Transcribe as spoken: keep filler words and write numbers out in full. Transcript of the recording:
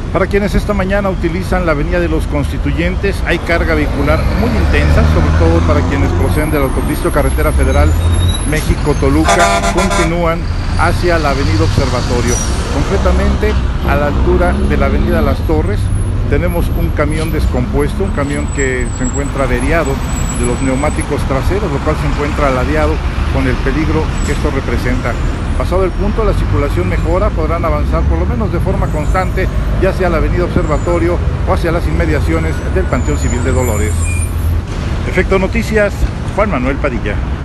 Para quienes esta mañana utilizan la avenida de los Constituyentes, hay carga vehicular muy intensa, sobre todo para quienes proceden de la autopista o carretera federal México-Toluca, continúan hacia la avenida Observatorio. Concretamente, a la altura de la avenida Las Torres, tenemos un camión descompuesto, un camión que se encuentra averiado de los neumáticos traseros, lo cual se encuentra ladeado con el peligro que esto representa. Pasado el punto, la circulación mejora, podrán avanzar por lo menos de forma constante, ya sea la avenida Observatorio o hacia las inmediaciones del Panteón Civil de Dolores. Efecto Noticias, Juan Manuel Padilla.